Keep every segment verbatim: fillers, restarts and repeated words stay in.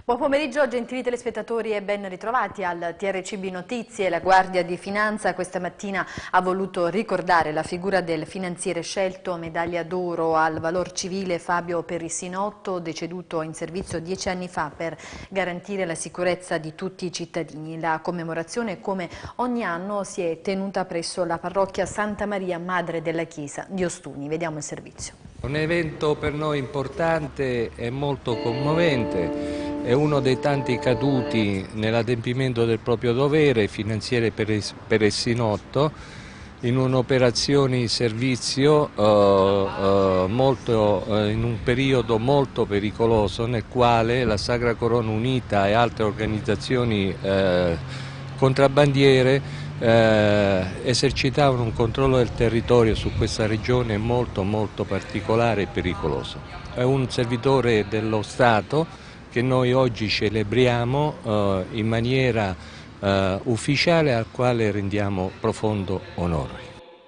Buon pomeriggio gentili telespettatori e ben ritrovati al T R C B Notizie. La Guardia di Finanza questa mattina ha voluto ricordare la figura del finanziere scelto, medaglia d'oro al valor civile Fabio Perissinotto, deceduto in servizio dieci anni fa per garantire la sicurezza di tutti i cittadini. La commemorazione, come ogni anno, si è tenuta presso la parrocchia Santa Maria Madre della Chiesa di Ostuni. Vediamo il servizio. Un evento per noi importante e molto commovente. È uno dei tanti caduti nell'adempimento del proprio dovere, finanziere Perissinotto, in un'operazione di servizio eh, eh, molto, eh, in un periodo molto pericoloso nel quale la Sacra Corona Unita e altre organizzazioni eh, contrabbandiere eh, esercitavano un controllo del territorio su questa regione molto molto particolare e pericoloso. È un servitore dello Stato che noi oggi celebriamo eh, in maniera eh, ufficiale, al quale rendiamo profondo onore.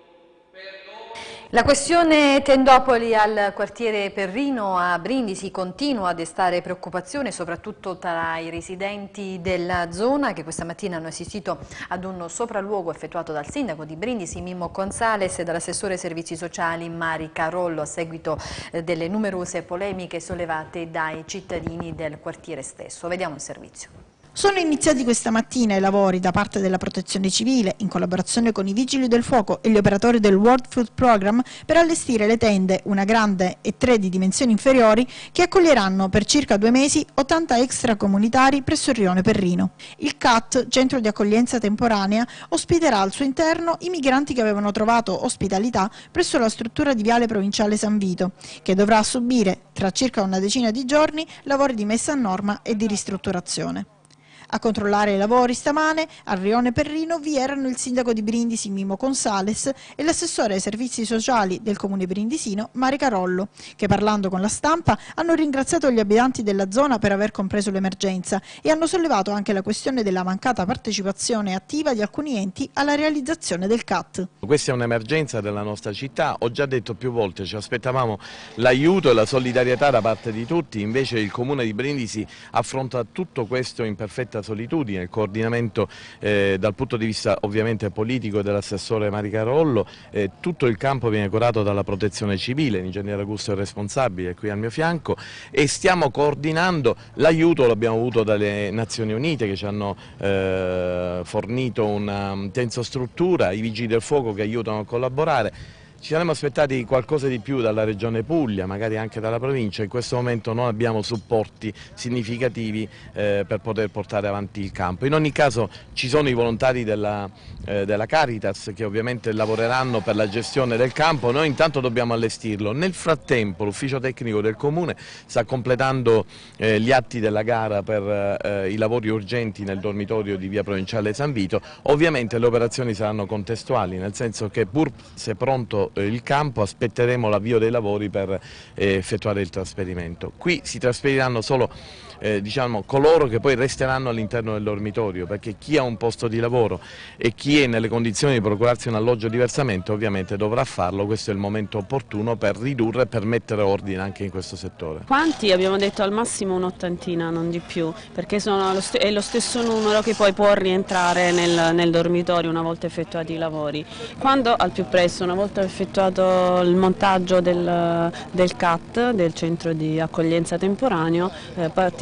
La questione Tendopoli al quartiere Perrino a Brindisi continua a destare preoccupazione soprattutto tra i residenti della zona, che questa mattina hanno assistito ad un sopralluogo effettuato dal sindaco di Brindisi Mimmo Gonzales e dall'assessore ai servizi sociali Mari Carollo a seguito delle numerose polemiche sollevate dai cittadini del quartiere stesso. Vediamo il servizio. Sono iniziati questa mattina i lavori da parte della Protezione Civile, in collaborazione con i Vigili del Fuoco e gli operatori del World Food Programme, per allestire le tende, una grande e tre di dimensioni inferiori, che accoglieranno per circa due mesi ottanta extracomunitari presso il rione Perrino. Il C A T, Centro di Accoglienza Temporanea, ospiterà al suo interno i migranti che avevano trovato ospitalità presso la struttura di Viale Provinciale San Vito, che dovrà subire, tra circa una decina di giorni, lavori di messa a norma e di ristrutturazione. A controllare i lavori stamane al rione Perrino vi erano il sindaco di Brindisi Mimmo Gonzales e l'assessore ai servizi sociali del comune brindisino Mari Carollo, che parlando con la stampa hanno ringraziato gli abitanti della zona per aver compreso l'emergenza e hanno sollevato anche la questione della mancata partecipazione attiva di alcuni enti alla realizzazione del C A T. Questa è un'emergenza della nostra città, ho già detto più volte, ci aspettavamo l'aiuto e la solidarietà da parte di tutti, invece il comune di Brindisi affronta tutto questo in perfetta solitudine. Il coordinamento eh, dal punto di vista ovviamente politico dell'assessore Mari Carollo, eh, tutto il campo viene curato dalla Protezione Civile, l'ingegnere Augusto è responsabile, è qui al mio fianco, e stiamo coordinando l'aiuto, l'abbiamo avuto dalle Nazioni Unite che ci hanno eh, fornito una tensostruttura, i Vigili del Fuoco che aiutano a collaborare. Ci saremmo aspettati qualcosa di più dalla Regione Puglia, magari anche dalla provincia. In questo momento non abbiamo supporti significativi eh, per poter portare avanti il campo. In ogni caso ci sono i volontari della, eh, della Caritas che ovviamente lavoreranno per la gestione del campo, noi intanto dobbiamo allestirlo. Nel frattempo l'ufficio tecnico del Comune sta completando eh, gli atti della gara per eh, i lavori urgenti nel dormitorio di via Provinciale San Vito. Ovviamente le operazioni saranno contestuali, nel senso che pur se pronto il campo aspetteremo l'avvio dei lavori per eh, effettuare il trasferimento. Qui si trasferiranno solo eh, diciamo, coloro che poi resteranno all'interno del dormitorio, perché chi ha un posto di lavoro e chi è nelle condizioni di procurarsi un alloggio diversamente ovviamente dovrà farlo. Questo è il momento opportuno per ridurre e per mettere ordine anche in questo settore. Quanti? Abbiamo detto al massimo un'ottantina, non di più, perché sono lo è lo stesso numero che poi può rientrare nel, nel dormitorio una volta effettuati i lavori. Quando al più presto, una volta effettuato il montaggio del, del C A T, del centro di accoglienza temporaneo, eh, partiremo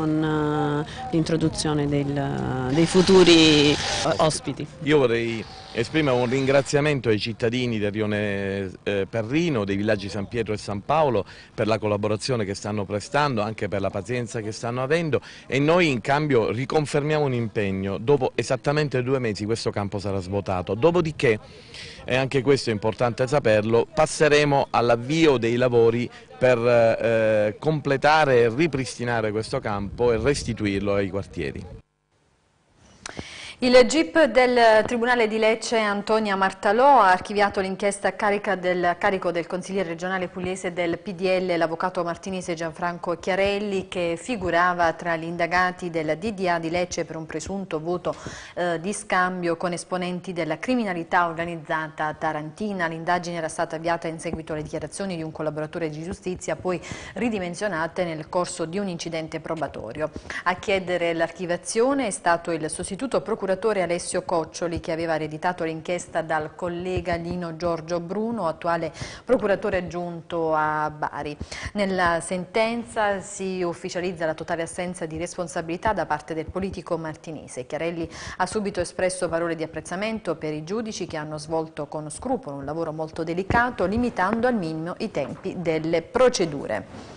con uh, l'introduzione dei futuri ospiti. Io vorrei esprimere un ringraziamento ai cittadini del rione eh, Perrino, dei villaggi San Pietro e San Paolo per la collaborazione che stanno prestando, anche per la pazienza che stanno avendo, e noi in cambio riconfermiamo un impegno: dopo esattamente due mesi questo campo sarà svuotato, dopodiché, e anche questo è importante saperlo, passeremo all'avvio dei lavori per eh, completare e ripristinare questo campo e restituirlo ai quartieri. Il G I P del Tribunale di Lecce Antonia Martalò ha archiviato l'inchiesta a carica del, carico del consigliere regionale pugliese del P D L, l'avvocato martinese Gianfranco Chiarelli, che figurava tra gli indagati del D D A di Lecce per un presunto voto eh, di scambio con esponenti della criminalità organizzata tarantina. L'indagine era stata avviata in seguito alle dichiarazioni di un collaboratore di giustizia, poi ridimensionate nel corso di un incidente probatorio. A chiedere l'archiviazione è stato il sostituto procuratore Alessio Coccioli, che aveva ereditato l'inchiesta dal collega Lino Giorgio Bruno, attuale procuratore aggiunto a Bari. Nella sentenza si ufficializza la totale assenza di responsabilità da parte del politico martinese. Chiarelli ha subito espresso parole di apprezzamento per i giudici che hanno svolto con scrupolo un lavoro molto delicato, limitando al minimo i tempi delle procedure.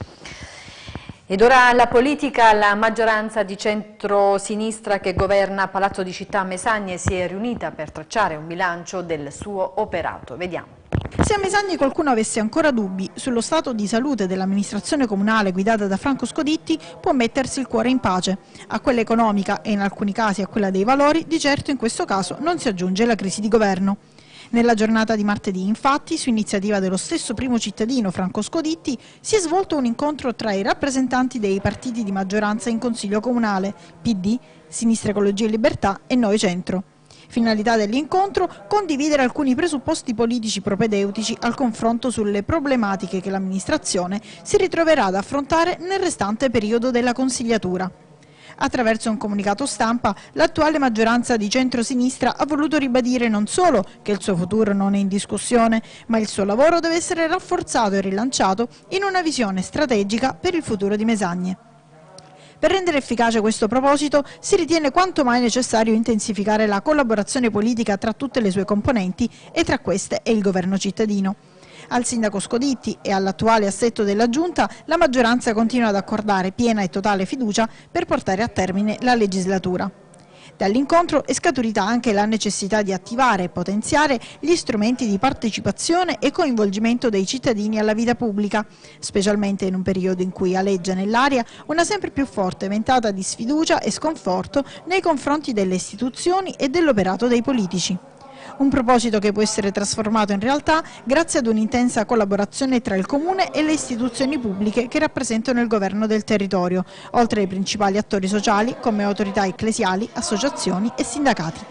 Ed ora la politica. La maggioranza di centro-sinistra che governa Palazzo di Città Mesagne si è riunita per tracciare un bilancio del suo operato. Vediamo. Se a Mesagne qualcuno avesse ancora dubbi sullo stato di salute dell'amministrazione comunale guidata da Franco Scoditti, può mettersi il cuore in pace. A quella economica e in alcuni casi a quella dei valori, di certo in questo caso non si aggiunge la crisi di governo. Nella giornata di martedì, infatti, su iniziativa dello stesso primo cittadino Franco Scoditti, si è svolto un incontro tra i rappresentanti dei partiti di maggioranza in Consiglio Comunale, P D, Sinistra Ecologia e Libertà e Noi Centro. Finalità dell'incontro: condividere alcuni presupposti politici propedeutici al confronto sulle problematiche che l'amministrazione si ritroverà ad affrontare nel restante periodo della consigliatura. Attraverso un comunicato stampa, l'attuale maggioranza di centro-sinistra ha voluto ribadire non solo che il suo futuro non è in discussione, ma il suo lavoro deve essere rafforzato e rilanciato in una visione strategica per il futuro di Mesagne. Per rendere efficace questo proposito si ritiene quanto mai necessario intensificare la collaborazione politica tra tutte le sue componenti e tra queste e il governo cittadino. Al sindaco Scoditti e all'attuale assetto della Giunta la maggioranza continua ad accordare piena e totale fiducia per portare a termine la legislatura. Dall'incontro è scaturita anche la necessità di attivare e potenziare gli strumenti di partecipazione e coinvolgimento dei cittadini alla vita pubblica, specialmente in un periodo in cui aleggia nell'aria una sempre più forte ventata di sfiducia e sconforto nei confronti delle istituzioni e dell'operato dei politici. Un proposito che può essere trasformato in realtà grazie ad un'intensa collaborazione tra il Comune e le istituzioni pubbliche che rappresentano il governo del territorio, oltre ai principali attori sociali come autorità ecclesiali, associazioni e sindacati.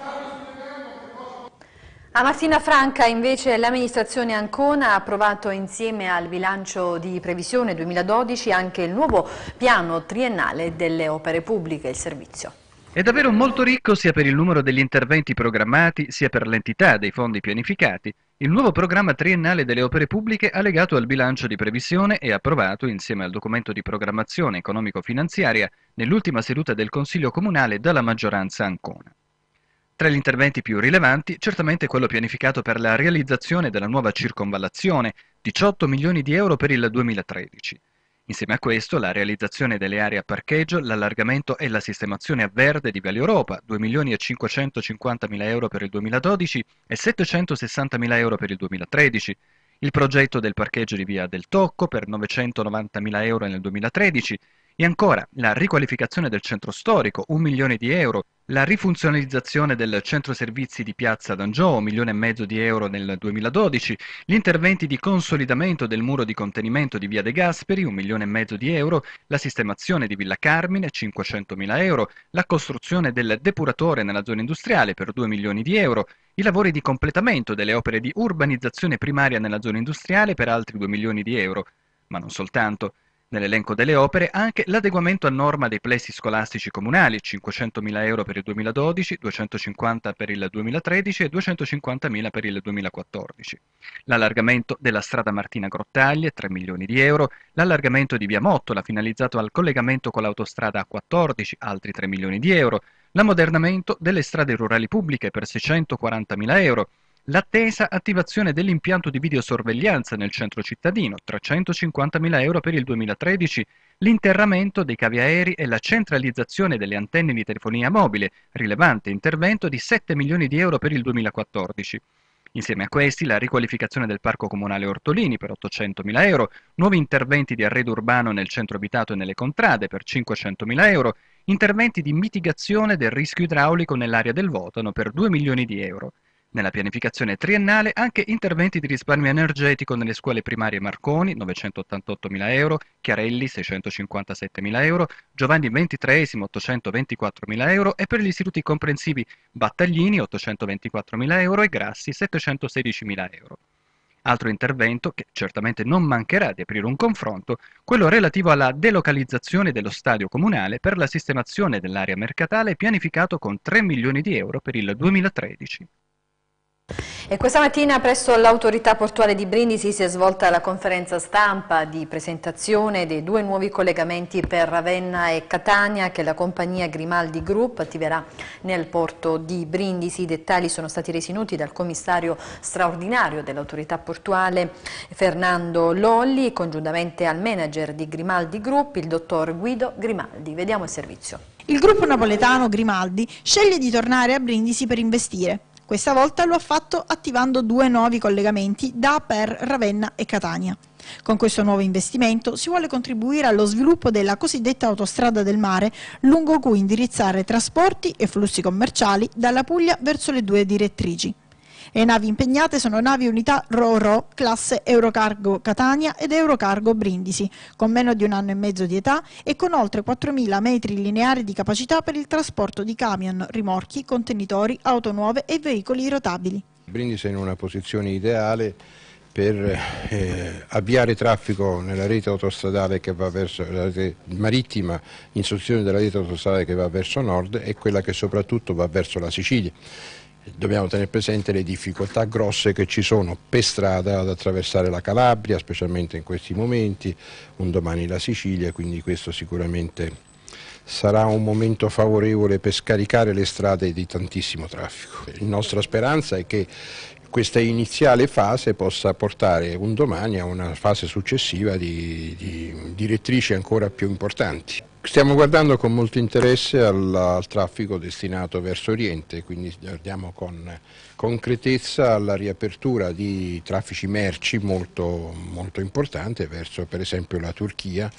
A Martina Franca invece l'amministrazione Ancona ha approvato insieme al bilancio di previsione duemiladodici anche il nuovo piano triennale delle opere pubbliche e il servizio. È davvero molto ricco sia per il numero degli interventi programmati sia per l'entità dei fondi pianificati il nuovo programma triennale delle opere pubbliche allegato al bilancio di previsione e approvato insieme al documento di programmazione economico-finanziaria nell'ultima seduta del Consiglio Comunale dalla maggioranza Ancona. Tra gli interventi più rilevanti, certamente quello pianificato per la realizzazione della nuova circonvallazione, diciotto milioni di euro per il duemilatredici. Insieme a questo la realizzazione delle aree a parcheggio, l'allargamento e la sistemazione a verde di Viale Europa, due milioni e cinquecentocinquantamila euro per il duemiladodici e settecentosessantamila euro per il duemilatredici, il progetto del parcheggio di Via del Tocco per novecentonovantamila euro nel duemilatredici e ancora la riqualificazione del centro storico, un milione di euro, la rifunzionalizzazione del centro servizi di Piazza d'Angiò, un milione e mezzo di euro nel duemiladodici, gli interventi di consolidamento del muro di contenimento di Via De Gasperi, un milione e mezzo di euro, la sistemazione di Villa Carmine, cinquecentomila euro, la costruzione del depuratore nella zona industriale per due milioni di euro, i lavori di completamento delle opere di urbanizzazione primaria nella zona industriale per altri due milioni di euro, ma non soltanto. Nell'elenco delle opere anche l'adeguamento a norma dei plessi scolastici comunali, cinquecentomila euro per il duemiladodici, duecentocinquanta per il duemilatredici e duecentocinquantamila per il duemilaquattordici. L'allargamento della strada Martina Grottaglie, tre milioni di euro, l'allargamento di Via Mottola finalizzato al collegamento con l'autostrada A quattordici, altri tre milioni di euro, l'ammodernamento delle strade rurali pubbliche per seicentoquarantamila euro, l'attesa attivazione dell'impianto di videosorveglianza nel centro cittadino, trecentocinquantamila euro per il duemilatredici, l'interramento dei cavi aerei e la centralizzazione delle antenne di telefonia mobile, rilevante intervento di sette milioni di euro per il duemilaquattordici. Insieme a questi la riqualificazione del parco comunale Ortolini per ottocentomila euro, nuovi interventi di arredo urbano nel centro abitato e nelle contrade per cinquecentomila euro, interventi di mitigazione del rischio idraulico nell'area del Votano per due milioni di euro. Nella pianificazione triennale anche interventi di risparmio energetico nelle scuole primarie Marconi, novecentottantottomila euro, Chiarelli, seicentocinquantasettemila euro, Giovanni ventitreesimo, ottocentoventiquattromila euro e per gli istituti comprensivi Battaglini, ottocentoventiquattromila euro e Grassi, settecentosedicimila euro. Altro intervento, che certamente non mancherà di aprire un confronto, quello relativo alla delocalizzazione dello stadio comunale per la sistemazione dell'area mercatale pianificato con tre milioni di euro per il duemilatredici. E questa mattina presso l'autorità portuale di Brindisi si è svolta la conferenza stampa di presentazione dei due nuovi collegamenti per Ravenna e Catania che la compagnia Grimaldi Group attiverà nel porto di Brindisi. I dettagli sono stati resi noti dal commissario straordinario dell'autorità portuale Fernando Lolli, congiuntamente al manager di Grimaldi Group, il dottor Guido Grimaldi. Vediamo il servizio. Il gruppo napoletano Grimaldi sceglie di tornare a Brindisi per investire. Questa volta lo ha fatto attivando due nuovi collegamenti da per Ravenna e Catania. Con questo nuovo investimento si vuole contribuire allo sviluppo della cosiddetta autostrada del mare, lungo cui indirizzare trasporti e flussi commerciali dalla Puglia verso le due direttrici. Le navi impegnate sono navi unità Ro-Ro classe Eurocargo Catania ed Eurocargo Brindisi, con meno di un anno e mezzo di età e con oltre quattromila metri lineari di capacità per il trasporto di camion, rimorchi, contenitori, auto nuove e veicoli rotabili. Brindisi è in una posizione ideale per eh, avviare traffico nella rete autostradale che va verso la rete marittima in sostituzione della rete autostradale che va verso nord e quella che soprattutto va verso la Sicilia. Dobbiamo tenere presente le difficoltà grosse che ci sono per strada ad attraversare la Calabria, specialmente in questi momenti, un domani la Sicilia, quindi questo sicuramente sarà un momento favorevole per scaricare le strade di tantissimo traffico. La nostra speranza è che questa iniziale fase possa portare un domani a una fase successiva di, di direttrici ancora più importanti. Stiamo guardando con molto interesse al, al traffico destinato verso Oriente, quindi guardiamo con concretezza alla riapertura di traffici merci molto, molto importante verso per esempio la Turchia,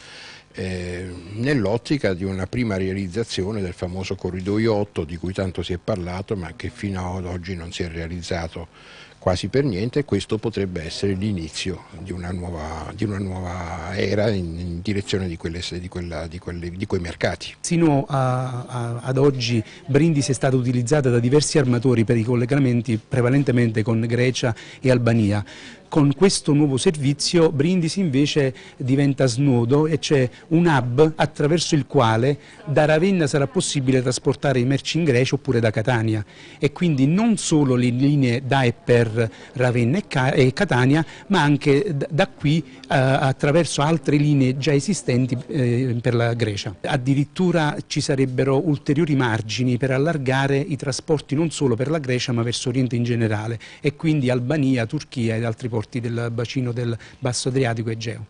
eh, nell'ottica di una prima realizzazione del famoso corridoio otto di cui tanto si è parlato ma che fino ad oggi non si è realizzato quasi per niente, e questo potrebbe essere l'inizio di una nuova, di una nuova era in, in direzione di, quelle, di, quella, di, quelle, di quei mercati. Sino a, a, ad oggi Brindisi è stata utilizzata da diversi armatori per i collegamenti prevalentemente con Grecia e Albania. Con questo nuovo servizio Brindisi invece diventa snodo e c'è un hub attraverso il quale da Ravenna sarà possibile trasportare i merci in Grecia oppure da Catania, e quindi non solo le linee da e per Ravenna e Catania, ma anche da qui eh, attraverso altre linee già esistenti eh, per la Grecia. Addirittura ci sarebbero ulteriori margini per allargare i trasporti non solo per la Grecia ma verso Oriente in generale, e quindi Albania, Turchia ed altri porti del bacino del Basso Adriatico e Egeo.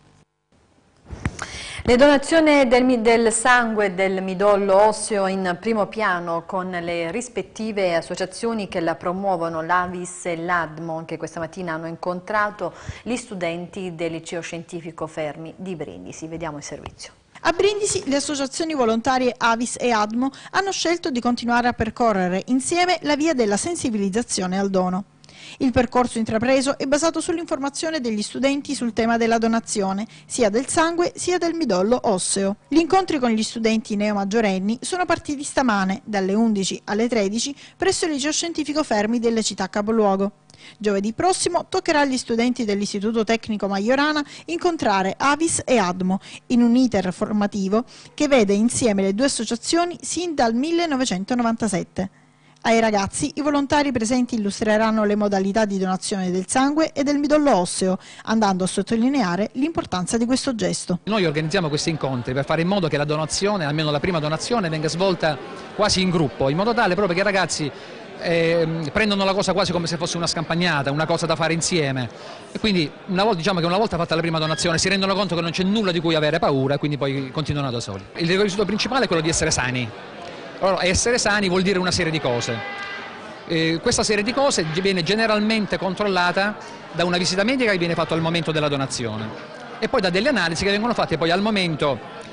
Le donazioni del, del sangue e del midollo osseo in primo piano con le rispettive associazioni che la promuovono, l'Avis e l'Admo, che questa mattina hanno incontrato gli studenti del liceo scientifico Fermi di Brindisi. Vediamo il servizio. A Brindisi le associazioni volontarie Avis e Admo hanno scelto di continuare a percorrere insieme la via della sensibilizzazione al dono. Il percorso intrapreso è basato sull'informazione degli studenti sul tema della donazione, sia del sangue sia del midollo osseo. Gli incontri con gli studenti neomaggiorenni sono partiti stamane, dalle undici alle tredici, presso il liceo scientifico Fermi della città capoluogo. Giovedì prossimo toccherà agli studenti dell'Istituto Tecnico Majorana incontrare Avis e Admo in un iter formativo che vede insieme le due associazioni sin dal millenovecentonovantasette. Ai ragazzi i volontari presenti illustreranno le modalità di donazione del sangue e del midollo osseo, andando a sottolineare l'importanza di questo gesto. Noi organizziamo questi incontri per fare in modo che la donazione, almeno la prima donazione, venga svolta quasi in gruppo, in modo tale proprio che i ragazzi eh, prendono la cosa quasi come se fosse una scampagnata, una cosa da fare insieme. E quindi una volta, diciamo che una volta fatta la prima donazione si rendono conto che non c'è nulla di cui avere paura e quindi poi continuano da soli. Il requisito principale è quello di essere sani. Allora, essere sani vuol dire una serie di cose. Eh, questa serie di cose viene generalmente controllata da una visita medica che viene fatta al momento della donazione e poi da delle analisi che vengono fatte poi al momento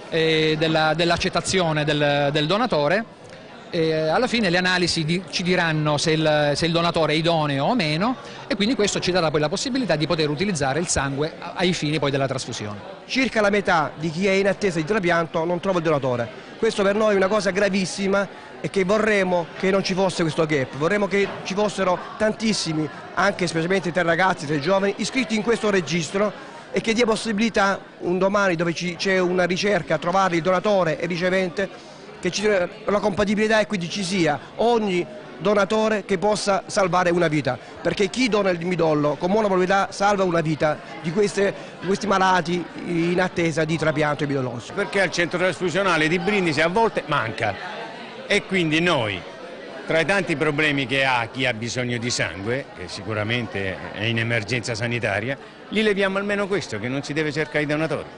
eh, della, dell'accettazione del, del donatore. E alla fine le analisi di, ci diranno se il, se il donatore è idoneo o meno, e quindi questo ci darà poi la possibilità di poter utilizzare il sangue ai fini poi della trasfusione. Circa la metà di chi è in attesa di trapianto non trova il donatore. Questo per noi è una cosa gravissima e che vorremmo che non ci fosse questo gap, vorremmo che ci fossero tantissimi, anche specialmente tra i ragazzi, tra i giovani, iscritti in questo registro, e che dia possibilità un domani dove c'è una ricerca a trovare il donatore e il ricevente, che ci sia la compatibilità e quindi ci sia ogni donatore che possa salvare una vita, perché chi dona il midollo con buona probabilità salva una vita di, queste, di questi malati in attesa di trapianto midolloso. Perché al centro trasfusionale di Brindisi a volte manca, e quindi noi, tra i tanti problemi che ha chi ha bisogno di sangue, che sicuramente è in emergenza sanitaria, gli leviamo almeno questo, che non si deve cercare i donatori.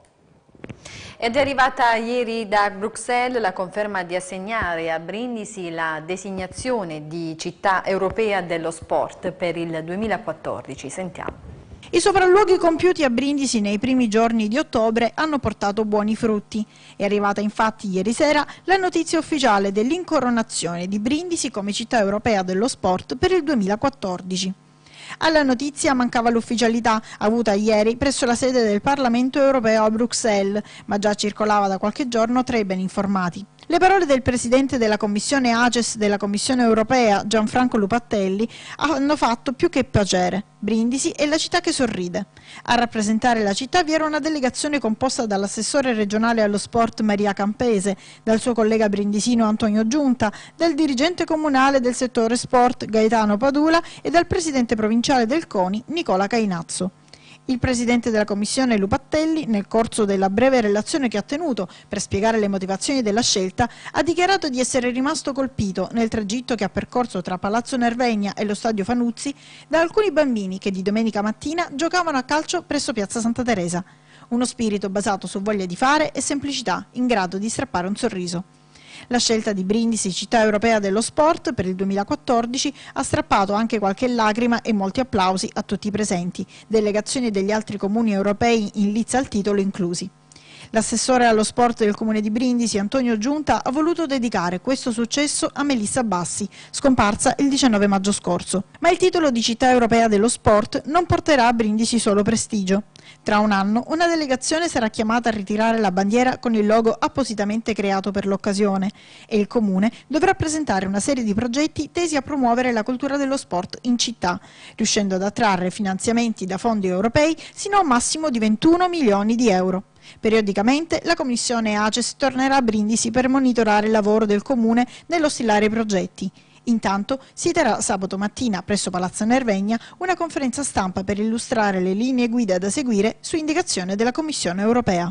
Ed è arrivata ieri da Bruxelles la conferma di assegnare a Brindisi la designazione di città europea dello sport per il duemilaquattordici. Sentiamo. I sopralluoghi compiuti a Brindisi nei primi giorni di ottobre hanno portato buoni frutti. È arrivata infatti ieri sera la notizia ufficiale dell'incoronazione di Brindisi come città europea dello sport per il duemilaquattordici. Alla notizia mancava l'ufficialità avuta ieri presso la sede del Parlamento europeo a Bruxelles, ma già circolava da qualche giorno tra i ben informati. Le parole del presidente della Commissione A C E S della Commissione europea, Gianfranco Lupatelli, hanno fatto più che piacere. Brindisi è la città che sorride. A rappresentare la città vi era una delegazione composta dall'assessore regionale allo sport Maria Campese, dal suo collega brindisino Antonio Giunta, dal dirigente comunale del settore sport Gaetano Padula e dal presidente provinciale del CONI Nicola Cainazzo. Il presidente della commissione Lupatelli, nel corso della breve relazione che ha tenuto per spiegare le motivazioni della scelta, ha dichiarato di essere rimasto colpito nel tragitto che ha percorso tra Palazzo Nervegna e lo stadio Fanuzzi da alcuni bambini che di domenica mattina giocavano a calcio presso Piazza Santa Teresa. Uno spirito basato su voglia di fare e semplicità, in grado di strappare un sorriso. La scelta di Brindisi, città europea dello sport, per il duemilaquattordici ha strappato anche qualche lacrima e molti applausi a tutti i presenti, delegazioni degli altri comuni europei in lizza al titolo inclusi. L'assessore allo sport del comune di Brindisi, Antonio Giunta, ha voluto dedicare questo successo a Melissa Bassi, scomparsa il diciannove maggio scorso. Ma il titolo di città europea dello sport non porterà a Brindisi solo prestigio. Tra un anno una delegazione sarà chiamata a ritirare la bandiera con il logo appositamente creato per l'occasione e il comune dovrà presentare una serie di progetti tesi a promuovere la cultura dello sport in città, riuscendo ad attrarre finanziamenti da fondi europei sino a un massimo di ventuno milioni di euro. Periodicamente la commissione A C E S tornerà a Brindisi per monitorare il lavoro del comune nell'ostilare i progetti. Intanto si terrà sabato mattina presso Palazzo Nervegna una conferenza stampa per illustrare le linee guida da seguire su indicazione della Commissione europea.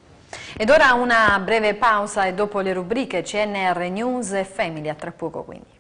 Ed ora una breve pausa e dopo le rubriche C N R News e Family, a tra poco quindi.